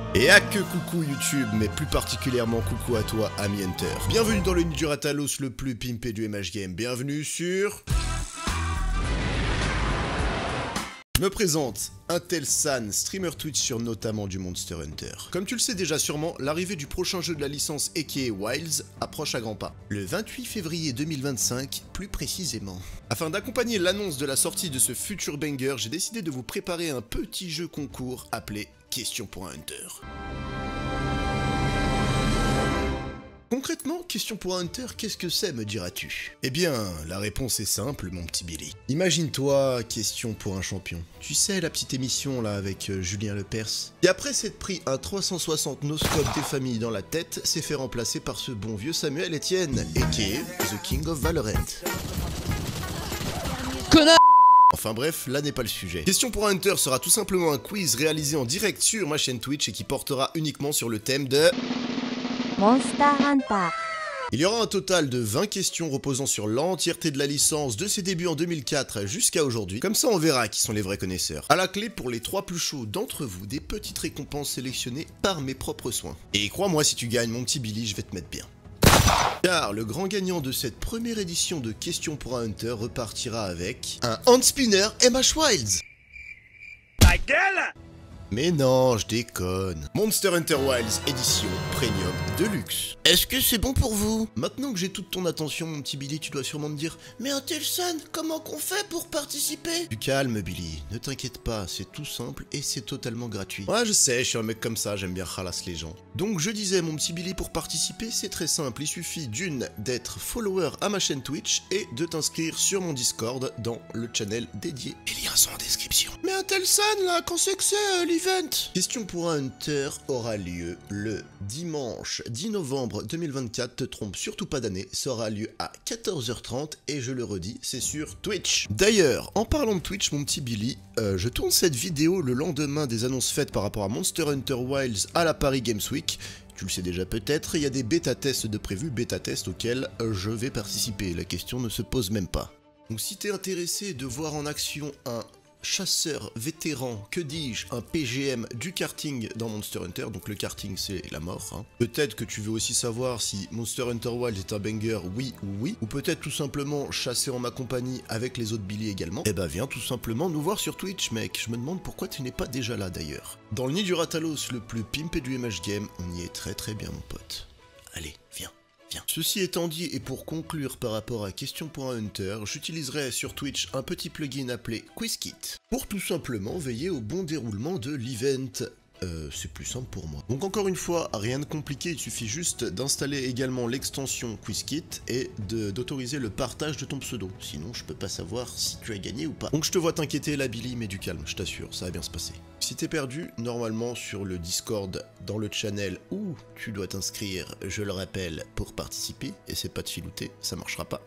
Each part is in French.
Et à que coucou YouTube, mais plus particulièrement coucou à toi ami Hunter. Bienvenue dans le nid du Ratalos le plus pimpé du MH Game. Bienvenue sur... Je me présente, Intelsan, streamer Twitch sur notamment du Monster Hunter. Comme tu le sais déjà sûrement, l'arrivée du prochain jeu de la licence aka Wilds approche à grands pas. Le 28 février 2025, plus précisément. Afin d'accompagner l'annonce de la sortie de ce futur banger, j'ai décidé de vous préparer un petit jeu concours appelé Question pour un Hunter. Concrètement, Question pour un Hunter, qu'est-ce que c'est, me diras-tu? Eh bien, la réponse est simple, mon petit Billy. Imagine-toi Question pour un champion. Tu sais, la petite émission là avec Julien Lepers. Et après s'être pris un 360 no-scope des familles dans la tête, s'est fait remplacer par ce bon vieux Samuel Etienne, aka The King of Valorant. Connard! Enfin bref, là n'est pas le sujet. Question pour un Hunter sera tout simplement un quiz réalisé en direct sur ma chaîne Twitch et qui portera uniquement sur le thème de... Monster Hunter. Il y aura un total de 20 questions reposant sur l'entièreté de la licence de ses débuts en 2004 jusqu'à aujourd'hui. Comme ça on verra qui sont les vrais connaisseurs. À la clé, pour les 3 plus chauds d'entre vous, des petites récompenses sélectionnées par mes propres soins. Et crois-moi, si tu gagnes mon petit Billy, je vais te mettre bien. Car le grand gagnant de cette première édition de Question pour un Hunter repartira avec un Handspinner MH Wilds. Ta gueule! Mais non, je déconne. Monster Hunter Wilds édition Premium Deluxe. Est-ce que c'est bon pour vous? Maintenant que j'ai toute ton attention, mon petit Billy, tu dois sûrement me dire « Mais Intelsan, comment qu'on fait pour participer ?» Du calme, Billy, ne t'inquiète pas, c'est tout simple et c'est totalement gratuit. Ouais, je sais, je suis un mec comme ça, j'aime bien ralasse les gens. Donc je disais, mon petit Billy, pour participer, c'est très simple. Il suffit d'une, d'être follower à ma chaîne Twitch et de t'inscrire sur mon Discord dans le channel dédié. Les liens sont en description. Mais Intelsan, là, quand c'est que c'est l'event? Question pour un Hunter aura lieu le dimanche 10 novembre 2024, te trompe surtout pas d'année, ça aura lieu à 14h30 et je le redis, c'est sur Twitch. D'ailleurs, en parlant de Twitch, mon petit Billy, je tourne cette vidéo le lendemain des annonces faites par rapport à Monster Hunter Wilds à la Paris Games Week. Tu le sais déjà peut-être, il y a des bêta-tests de prévus, bêta-tests auxquels je vais participer, la question ne se pose même pas. Donc si t'es intéressé de voir en action un chasseur vétéran, que dis-je, un PGM du karting dans Monster Hunter, donc le karting c'est la mort, hein. Peut-être que tu veux aussi savoir si Monster Hunter Wild est un banger, oui ou oui, ou peut-être tout simplement chasser en ma compagnie avec les autres Billy également, eh bah viens tout simplement nous voir sur Twitch mec, je me demande pourquoi tu n'es pas déjà là d'ailleurs. Dans le nid du Ratalos le plus pimpé du MH Game, on y est très très bien mon pote. Allez, viens. Ceci étant dit, et pour conclure par rapport à Question pour un Hunter, j'utiliserai sur Twitch un petit plugin appelé QuizKit pour tout simplement veiller au bon déroulement de l'event. C'est plus simple pour moi. Donc encore une fois, rien de compliqué, il suffit juste d'installer également l'extension QuizKit et d'autoriser le partage de ton pseudo. Sinon, je peux pas savoir si tu as gagné ou pas. Donc je te vois t'inquiéter là Billy, mais du calme, je t'assure, ça va bien se passer. Si t'es perdu, normalement sur le Discord, dans le channel où tu dois t'inscrire, je le rappelle, pour participer, et c'est pas de filouter, ça marchera pas,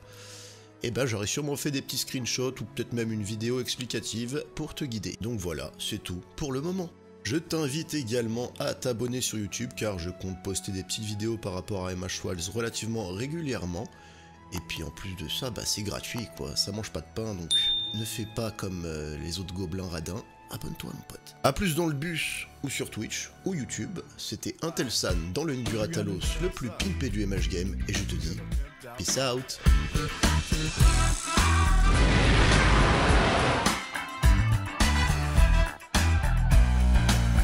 et ben j'aurais sûrement fait des petits screenshots ou peut-être même une vidéo explicative pour te guider. Donc voilà, c'est tout pour le moment. Je t'invite également à t'abonner sur YouTube car je compte poster des petites vidéos par rapport à MH Wilds relativement régulièrement. Et puis en plus de ça, bah c'est gratuit quoi, ça mange pas de pain donc ne fais pas comme les autres gobelins radins, abonne-toi mon pote. A plus dans le bus ou sur Twitch ou YouTube, c'était Intelsan dans le nid du Ratalos le plus pimpé du MH Game et je te dis peace out.